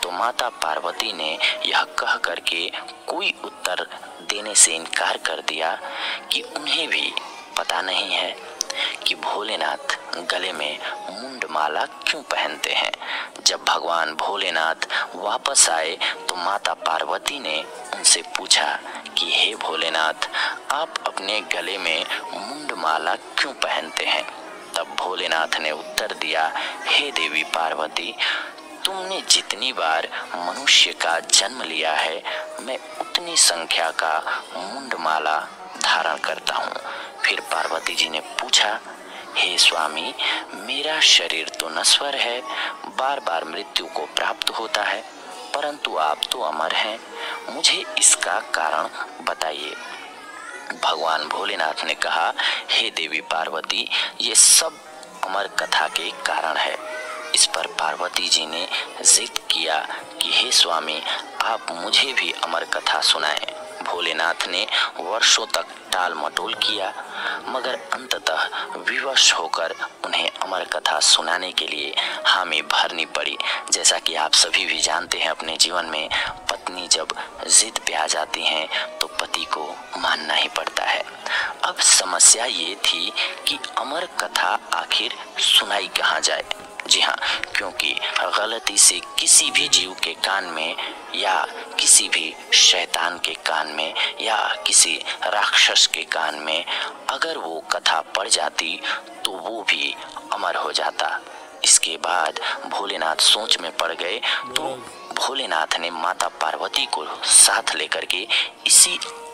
तो माता पार्वती ने यह कह करके कोई उत्तर देने से इनकार कर दिया कि उन्हें भी पता नहीं है कि भोलेनाथ गले में मुंडमाला क्यों पहनते हैं। जब भगवान भोलेनाथ वापस आए तो माता पार्वती ने उनसे पूछा कि हे भोलेनाथ, आप अपने गले में मुंडमाला क्यों पहनते हैं। तब भोलेनाथ ने उत्तर दिया, हे देवी पार्वती, तुमने जितनी बार मनुष्य का जन्म लिया है, मैं उतनी संख्या का मुंडमाला धारण करता हूँ। फिर पार्वती जी ने पूछा, हे स्वामी, मेरा शरीर तो नश्वर है, बार बार मृत्यु को प्राप्त होता है, परंतु आप तो अमर हैं, मुझे इसका कारण बताइए। भगवान भोलेनाथ ने कहा, हे देवी पार्वती, ये सब अमर कथा के कारण है। इस पर पार्वती जी ने जिद किया कि हे स्वामी, आप मुझे भी अमर कथा सुनाएं। भोलेनाथ ने वर्षों तक टाल मटोल किया, मगर अंततः विवश होकर उन्हें अमर कथा सुनाने के लिए हामी भरनी पड़ी। जैसा कि आप सभी भी जानते हैं, अपने जीवन में पत्नी जब जिद पे आ जाती हैं तो पति को मानना ही पड़ता है। अब समस्या ये थी कि अमर कथा आखिर सुनाई कहाँ जाए। जी हाँ, क्योंकि गलती से किसी भी जीव के कान में या किसी भी शैतान के कान में या किसी राक्षस के कान में अगर वो कथा पड़ जाती तो वो भी अमर हो जाता। इसके बाद भोलेनाथ सोच में पड़ गए तो भोलेनाथ ने माता पार्वती को साथ लेकर के इसी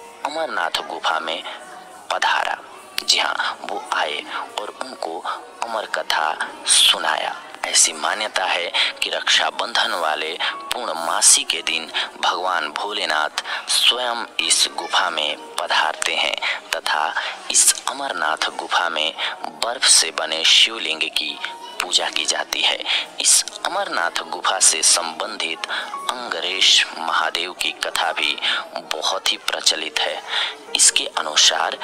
अमरनाथ गुफा में पधारा। जी हाँ, वो आए और उनको अमर कथा सुनाया। ऐसी मान्यता है कि रक्षाबंधन वाले पूर्णमासी के दिन भगवान भोलेनाथ स्वयं इस गुफा में पधारते हैं तथा इस अमरनाथ गुफा में बर्फ से बने शिवलिंग की पूजा की जाती है। इस अमरनाथ गुफा से संबंधित अंगरेश महादेव की कथा भी बहुत ही प्रचलित है। इसके अनुसार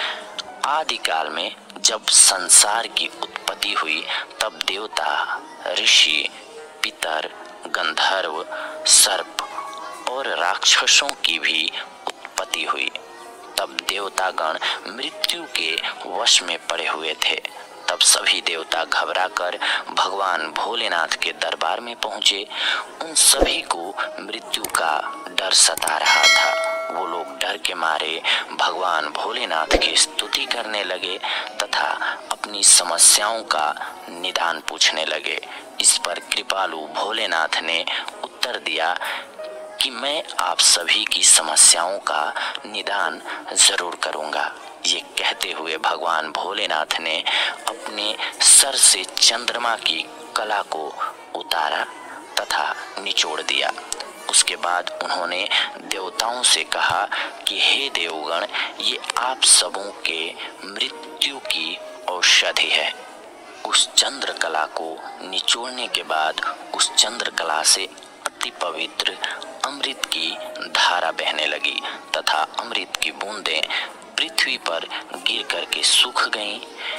आदिकाल में जब संसार की उत्पत्ति हुई तब देवता, ऋषि, पितर, गंधर्व, सर्प और राक्षसों की भी उत्पत्ति हुई। तब देवतागण मृत्यु के वश में पड़े हुए थे। तब सभी देवता घबराकर भगवान भोलेनाथ के दरबार में पहुंचे। उन सभी को मृत्यु का डर सता रहा था। वो लोग डर के मारे भगवान भोलेनाथ की स्तुति करने लगे तथा अपनी समस्याओं का निदान पूछने लगे। इस पर कृपालु भोलेनाथ ने उत्तर दिया कि मैं आप सभी की समस्याओं का निदान जरूर करूंगा। ये कहते हुए भगवान भोलेनाथ ने अपने सर से चंद्रमा की कला को उतारा तथा निचोड़ दिया। उसके बाद उन्होंने देवताओं से कहा कि हे देवगण, ये आप सबों के मृत्यु की औषधि है। उस चंद्रकला को निचोड़ने के बाद उस चंद्रकला से अति पवित्र अमृत की धारा बहने लगी तथा अमृत की बूंदें पृथ्वी पर गिर करके सूख गईं।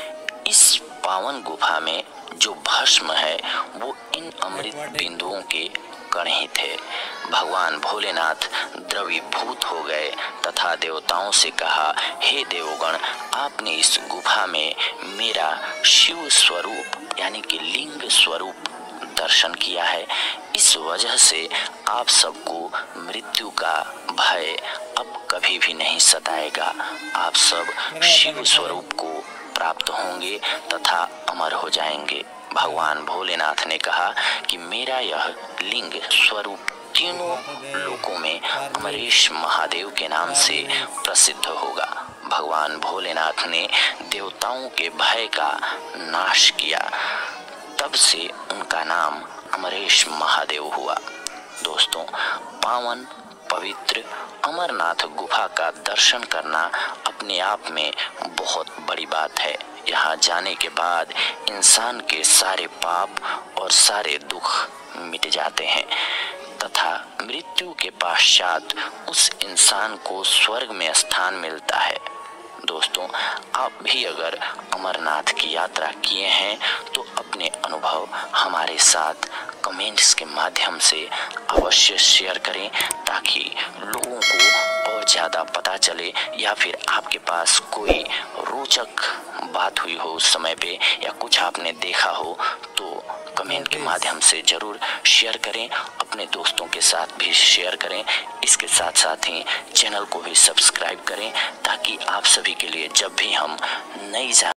इस पावन गुफा में जो भस्म है वो इन अमृत बिंदुओं के कण ही थे। भगवान भोलेनाथ द्रवीभूत हो गए तथा देवताओं से कहा, हे देवगण, आपने इस गुफा में मेरा शिव स्वरूप यानी कि लिंग स्वरूप दर्शन किया है। इस वजह से आप सबको मृत्यु का भय अब कभी भी नहीं सताएगा। आप सब शिव स्वरूप को प्राप्त होंगे तथा अमर हो जाएंगे। भगवान भोलेनाथ ने कहा कि मेरा यह लिंग स्वरूप तीनों लोकों में अमरेश महादेव के नाम से प्रसिद्ध होगा। भगवान भोलेनाथ ने देवताओं के भय का नाश किया, तब से उनका नाम अमरेश महादेव हुआ। दोस्तों, पावन पवित्र अमरनाथ गुफा का दर्शन करना अपने आप में बहुत बड़ी बात है। यहाँ जाने के बाद इंसान के सारे पाप और सारे दुख मिट जाते हैं तथा मृत्यु के पश्चात उस इंसान को स्वर्ग में स्थान मिलता है। दोस्तों, आप भी अगर अमरनाथ की यात्रा किए हैं तो अपने अनुभव हमारे साथ कमेंट्स के माध्यम से अवश्य शेयर करें, ताकि लोगों को और ज़्यादा पता चले, या फिर आपके पास कोई रोचक बात हुई हो उस समय पे, या कुछ आपने देखा हो तो कमेंट के माध्यम से ज़रूर शेयर करें, अपने दोस्तों के साथ भी शेयर करें। इसके साथ साथ ही चैनल को भी सब्सक्राइब करें, ताकि आप सभी के लिए जब भी हम नई